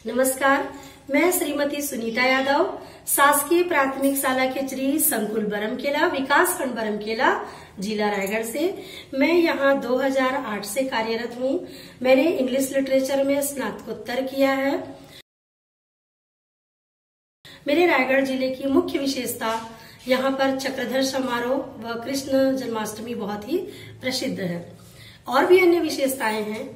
नमस्कार, मैं श्रीमती सुनीता यादव, शासकीय प्राथमिक शाला खिचरी, संकुल बरमकेला, विकास खंड बरमकेला, जिला रायगढ़ से। मैं यहाँ 2008 से कार्यरत हूँ। मैंने इंग्लिश लिटरेचर में स्नातकोत्तर किया है। मेरे रायगढ़ जिले की मुख्य विशेषता यहाँ पर चक्रधर समारोह व कृष्ण जन्माष्टमी बहुत ही प्रसिद्ध है। और भी अन्य विशेषताएं हैं।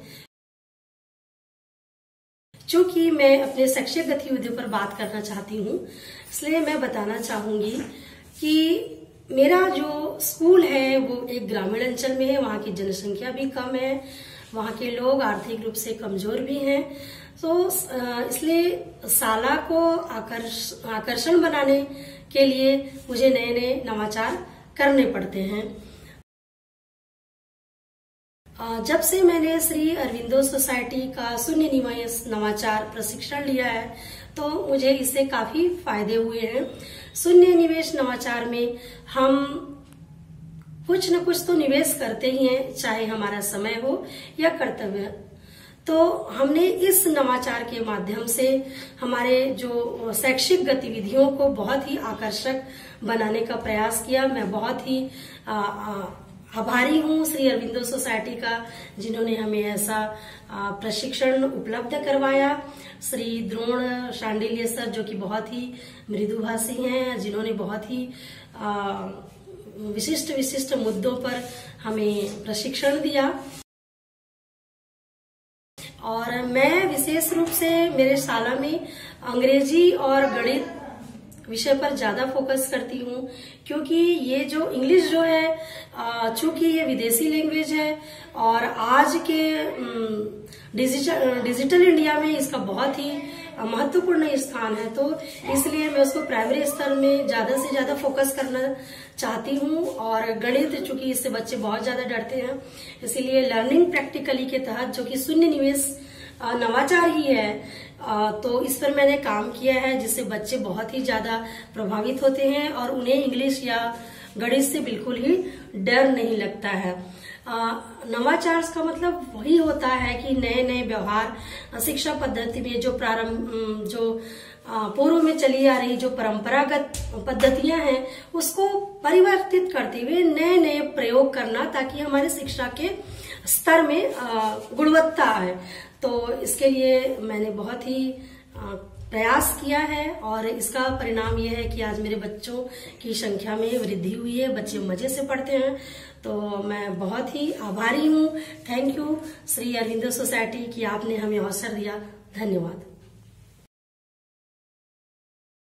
चूंकि मैं अपने शैक्षिक गतिविधियों पर बात करना चाहती हूँ, इसलिए मैं बताना चाहूंगी कि मेरा जो स्कूल है वो एक ग्रामीण अंचल में है। वहाँ की जनसंख्या भी कम है, वहाँ के लोग आर्थिक रूप से कमजोर भी हैं। तो इसलिए शाला को आकर्षण बनाने के लिए मुझे नए नए नवाचार करने पड़ते हैं। जब से मैंने श्री अरविंदो सोसाइटी का शून्य निवेश नवाचार प्रशिक्षण लिया है, तो मुझे इससे काफी फायदे हुए हैं। शून्य निवेश नवाचार में हम कुछ न कुछ तो निवेश करते ही हैं, चाहे हमारा समय हो या कर्तव्य। तो हमने इस नवाचार के माध्यम से हमारे जो शैक्षिक गतिविधियों को बहुत ही आकर्षक बनाने का प्रयास किया। मैं बहुत ही आभारी हूँ श्री अरविंदो सोसाइटी का, जिन्होंने हमें ऐसा प्रशिक्षण उपलब्ध करवाया। श्री द्रोण शांडिल्य सर, जो कि बहुत ही मृदुभाषी हैं, जिन्होंने बहुत ही विशिष्ट मुद्दों पर हमें प्रशिक्षण दिया। और मैं विशेष रूप से मेरे शाला में अंग्रेजी और गणित विषय पर ज्यादा फोकस करती हूँ, क्योंकि ये जो इंग्लिश जो है, चूंकि ये विदेशी लैंग्वेज है और आज के डिजिटल इंडिया में इसका बहुत ही महत्वपूर्ण स्थान है, तो इसलिए मैं उसको प्राइमरी स्तर में ज्यादा से ज्यादा फोकस करना चाहती हूँ। और गणित, चूंकि इससे बच्चे बहुत ज्यादा डरते हैं, इसीलिए लर्निंग प्रैक्टिकली के तहत, जो कि शून्य निवेश नवाचार ही है, तो इस पर मैंने काम किया है, जिससे बच्चे बहुत ही ज्यादा प्रभावित होते हैं और उन्हें इंग्लिश या गणित से बिल्कुल ही डर नहीं लगता है। नवाचार का मतलब वही होता है कि नए नए व्यवहार शिक्षा पद्धति में जो पूर्व में चली आ रही जो परंपरागत पद्धतियां हैं, उसको परिवर्तित करते हुए नए नए प्रयोग करना, ताकि हमारे शिक्षा के स्तर में गुणवत्ता आए। तो इसके लिए मैंने बहुत ही प्रयास किया है और इसका परिणाम यह है कि आज मेरे बच्चों की संख्या में वृद्धि हुई है। बच्चे मजे से पढ़ते हैं, तो मैं बहुत ही आभारी हूँ। Thank you Shri Aurobindo society कि आपने हमें अवसर दिया। धन्यवाद।